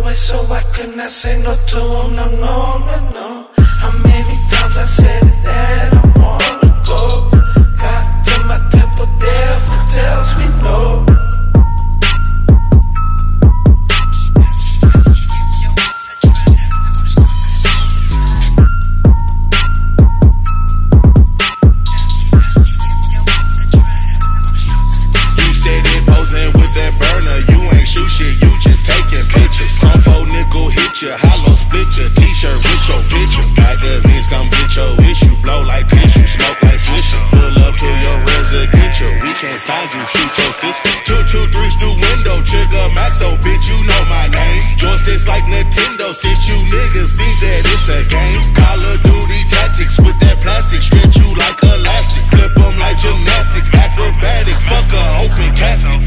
way, so I could not say no to him, no, no, no, no. How many times I said it that I wanna go? Got to my temple, devil tells me no. You steady posing with that burner, you ain't shoot shit, you just taking pictures. Some faux nickel hit ya, hollow split ya, t-shirt with your picture. Magazines come get your issue, blow like tissue, smoke like swisher. Pull up to your residential, we can't find you, shoot your sister. 223 through window, trigger Maxo, bitch, you know my name. Joysticks like Nintendo, since you niggas think that it's a game. Call of Duty tactics with that plastic, stretch you like elastic, flip them like gymnastics, acrobatic, fuck a open casket.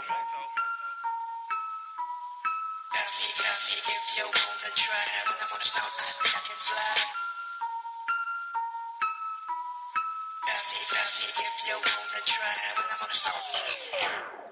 If you wanna try, when I'm on the start, I think I can fly. If you wanna try, when I'm on the start.